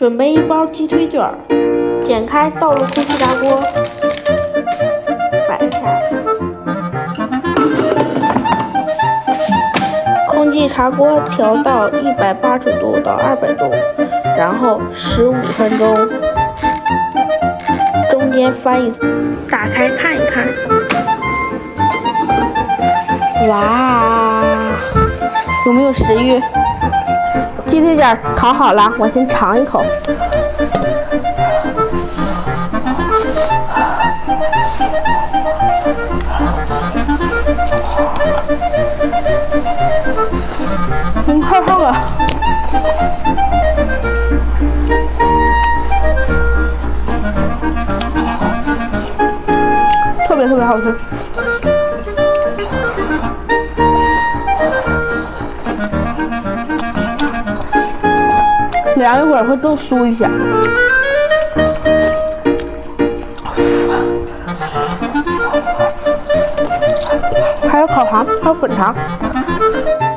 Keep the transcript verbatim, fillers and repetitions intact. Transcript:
准备一包鸡腿卷儿，剪开倒入空气炸锅，摆下。空气炸锅调到一百八十度到二百度，然后十五分钟，中间翻一次，打开看一看。哇，有没有食欲？鸡腿卷烤好了，我先尝一口。嗯，太烫了。特别特别好吃。凉一会儿会更酥一些。还有烤肠，还有粉肠。